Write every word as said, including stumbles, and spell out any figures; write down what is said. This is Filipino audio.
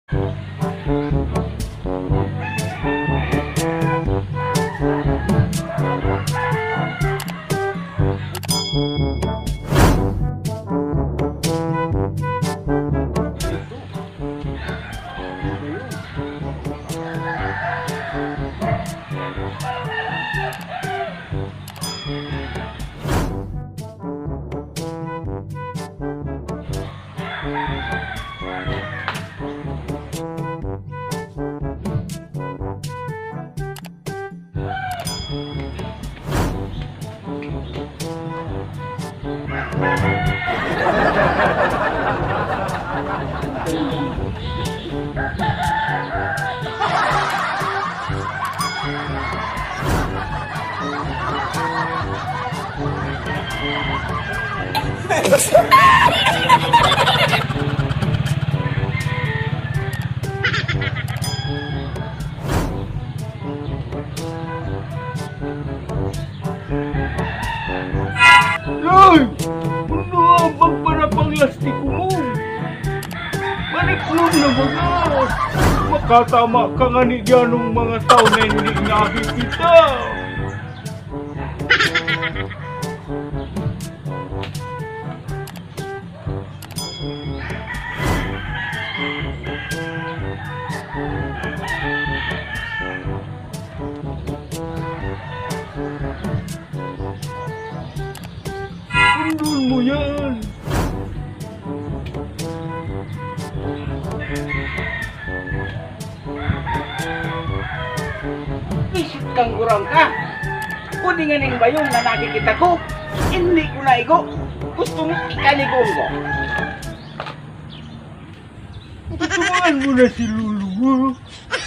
Loy! Ano ang pagparapanglastik mo? Maniklon na mga! Makatama ka nga ni ganong mga tao na hindi nakikita! Sundun mo yan! Isip kang gurang ka! Kuni nga ning bayong na nakikita ko, hindi ko na igo. Gusto mo ikaligong ko. Tutumaan mo na si Lulu.